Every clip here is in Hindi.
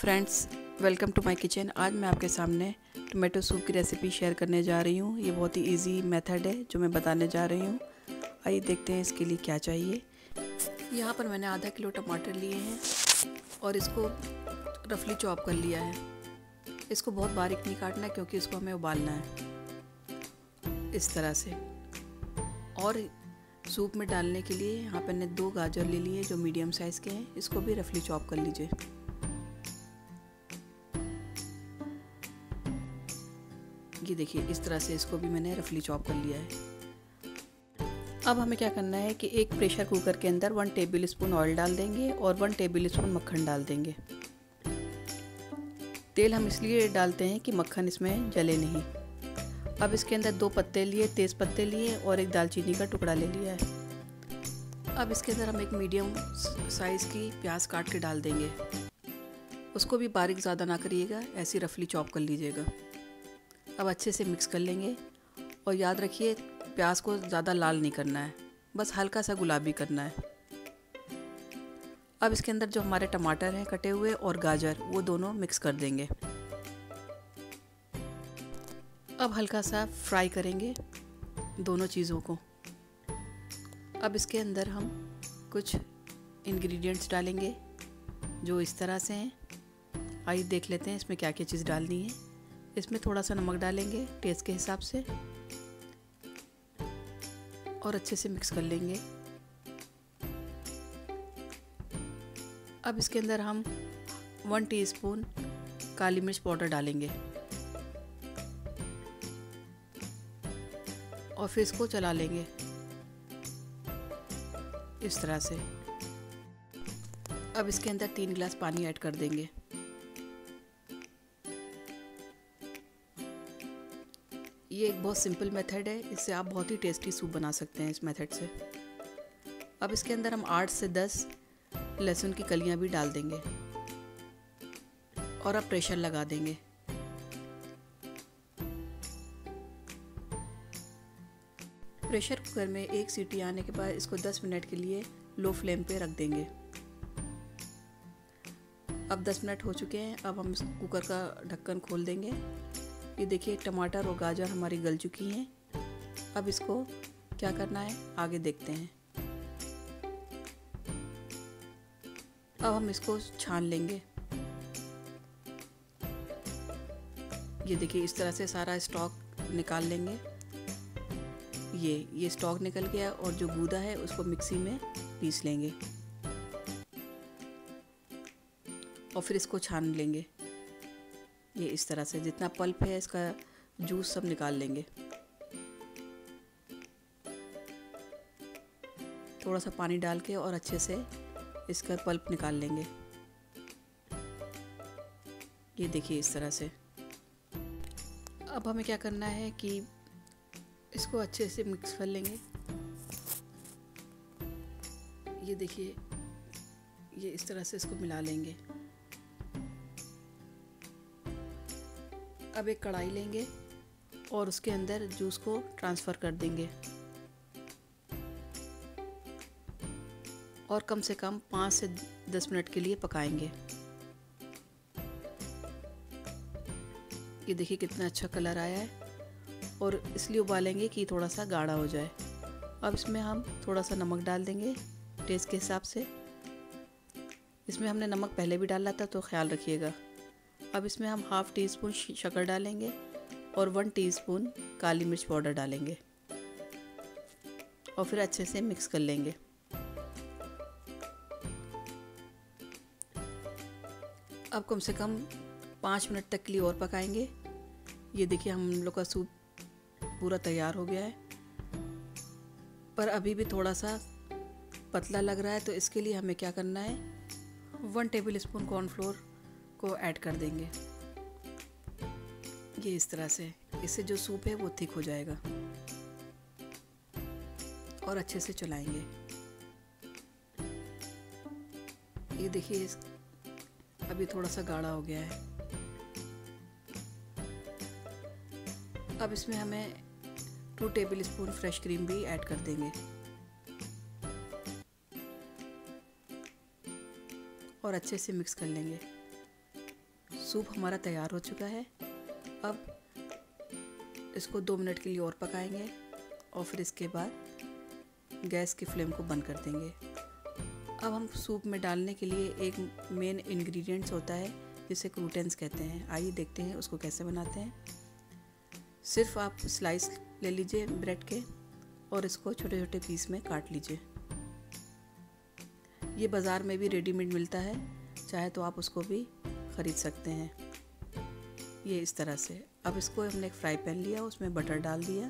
Friends, welcome to my kitchen. आज मैं आपके सामने टोमेटो सूप की रेसिपी शेयर करने जा रही हूँ। ये बहुत ही इजी मेथड है जो मैं बताने जा रही हूँ। आइए देखते हैं इसके लिए क्या चाहिए। यहाँ पर मैंने आधा किलो टमाटर लिए हैं और इसको रफली चॉप कर लिया है। इसको बहुत बारीक नहीं काटना है क्योंकि इसको हमें उबालना है इस तरह से। और सूप में डालने के लिए यहाँ पर मैंने 2 गाजर ले लिए जो मीडियम साइज़ के हैं। इसको भी रफली चॉप कर लीजिए। ये देखिए, इस तरह से इसको भी मैंने रफली चॉप कर लिया है। अब हमें क्या करना है कि एक प्रेशर कुकर के अंदर 1 टेबल स्पून ऑयल डाल देंगे और 1 टेबल स्पून मक्खन डाल देंगे। तेल हम इसलिए डालते हैं कि मक्खन इसमें जले नहीं। अब इसके अंदर 2 पत्ते लिए, तेज़ पत्ते लिए और एक दालचीनी का टुकड़ा ले लिया है। अब इसके अंदर हम एक मीडियम साइज़ की प्याज काट के डाल देंगे। उसको भी बारीक ज़्यादा ना करिएगा, ऐसी रफली चॉप कर लीजिएगा। अब अच्छे से मिक्स कर लेंगे और याद रखिए प्याज को ज़्यादा लाल नहीं करना है, बस हल्का सा गुलाबी करना है। अब इसके अंदर जो हमारे टमाटर हैं कटे हुए और गाजर, वो दोनों मिक्स कर देंगे। अब हल्का सा फ्राई करेंगे दोनों चीज़ों को। अब इसके अंदर हम कुछ इंग्रेडिएंट्स डालेंगे जो इस तरह से हैं। आइए देख लेते हैं इसमें क्या क्या चीज़ डालनी है। इसमें थोड़ा सा नमक डालेंगे टेस्ट के हिसाब से और अच्छे से मिक्स कर लेंगे। अब इसके अंदर हम 1 टीस्पून काली मिर्च पाउडर डालेंगे और फिर इसको चला लेंगे इस तरह से। अब इसके अंदर 3 गिलास पानी ऐड कर देंगे। ये एक बहुत सिंपल मेथड है, इससे आप बहुत ही टेस्टी सूप बना सकते हैं इस मेथड से। अब इसके अंदर हम 8 से 10 लहसुन की कलियां भी डाल देंगे और अब प्रेशर लगा देंगे। प्रेशर कुकर में 1 सीटी आने के बाद इसको 10 मिनट के लिए लो फ्लेम पे रख देंगे। अब 10 मिनट हो चुके हैं। अब हम इस कुकर का ढक्कन खोल देंगे। ये देखिए टमाटर और गाजर हमारी गल चुकी हैं। अब इसको क्या करना है आगे देखते हैं। अब हम इसको छान लेंगे। ये देखिए इस तरह से सारा स्टॉक निकाल लेंगे। ये स्टॉक निकल गया और जो गूदा है उसको मिक्सी में पीस लेंगे और फिर इसको छान लेंगे। ये इस तरह से जितना पल्प है इसका जूस सब निकाल लेंगे। थोड़ा सा पानी डाल के और अच्छे से इसका पल्प निकाल लेंगे। ये देखिए इस तरह से। अब हमें क्या करना है कि इसको अच्छे से मिक्स कर लेंगे। ये देखिए, ये इस तरह से इसको मिला लेंगे। अब एक कढ़ाई लेंगे और उसके अंदर जूस को ट्रांसफ़र कर देंगे और कम से कम 5 से 10 मिनट के लिए पकाएंगे। ये देखिए कितना अच्छा कलर आया है और इसलिए उबालेंगे कि थोड़ा सा गाढ़ा हो जाए। अब इसमें हम थोड़ा सा नमक डाल देंगे टेस्ट के हिसाब से। इसमें हमने नमक पहले भी डाला था तो ख्याल रखिएगा। अब इसमें हम 1/2 टीस्पून शक्कर डालेंगे और 1 टीस्पून काली मिर्च पाउडर डालेंगे और फिर अच्छे से मिक्स कर लेंगे। अब कम से कम 5 मिनट तक के लिए और पकाएंगे। ये देखिए हम लोग का सूप पूरा तैयार हो गया है, पर अभी भी थोड़ा सा पतला लग रहा है। तो इसके लिए हमें क्या करना है, 1 टेबल स्पून कॉर्नफ्लोर को ऐड कर देंगे। ये इस तरह से, इससे जो सूप है वो थिक हो जाएगा और अच्छे से चलाएंगे। ये देखिए अभी थोड़ा सा गाढ़ा हो गया है। अब इसमें हमें 2 टेबल स्पून फ्रेश क्रीम भी ऐड कर देंगे और अच्छे से मिक्स कर लेंगे। सूप हमारा तैयार हो चुका है। अब इसको 2 मिनट के लिए और पकाएंगे और फिर इसके बाद गैस की फ्लेम को बंद कर देंगे। अब हम सूप में डालने के लिए एक मेन इंग्रेडिएंट्स होता है जिसे क्रूटेंस कहते हैं। आइए देखते हैं उसको कैसे बनाते हैं। सिर्फ आप स्लाइस ले लीजिए ब्रेड के और इसको छोटे छोटे पीस में काट लीजिए। ये बाज़ार में भी रेडीमेड मिलता है, चाहे तो आप उसको भी ख़रीद सकते हैं। ये इस तरह से। अब इसको हमने एक फ्राई पैन लिया, उसमें बटर डाल दिया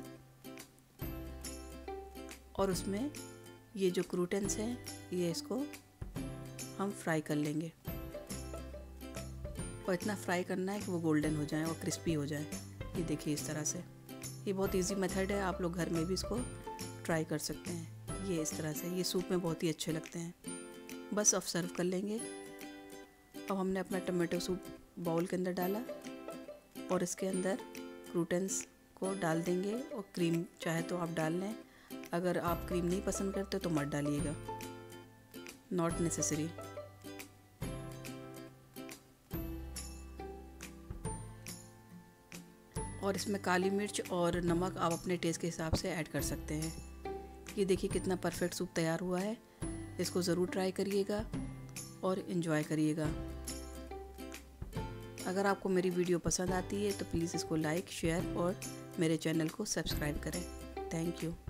और उसमें ये जो क्रूटेंस हैं ये इसको हम फ्राई कर लेंगे और इतना फ्राई करना है कि वो गोल्डन हो जाए और क्रिस्पी हो जाए। ये देखिए इस तरह से। ये बहुत इजी मेथड है, आप लोग घर में भी इसको ट्राई कर सकते हैं। ये इस तरह से। ये सूप में बहुत ही अच्छे लगते हैं। बस अब सर्व कर लेंगे। अब हमने अपना टमाटो सूप बाउल के अंदर डाला और इसके अंदर क्रूटेंस को डाल देंगे और क्रीम चाहे तो आप डाल लें। अगर आप क्रीम नहीं पसंद करते तो मत डालिएगा, नॉट नेसेसरी। और इसमें काली मिर्च और नमक आप अपने टेस्ट के हिसाब से ऐड कर सकते हैं। ये देखिए कितना परफेक्ट सूप तैयार हुआ है। इसको ज़रूर ट्राई करिएगा और इन्जॉय करिएगा। अगर आपको मेरी वीडियो पसंद आती है तो प्लीज़ इसको लाइक, शेयर और मेरे चैनल को सब्सक्राइब करें। Thank you.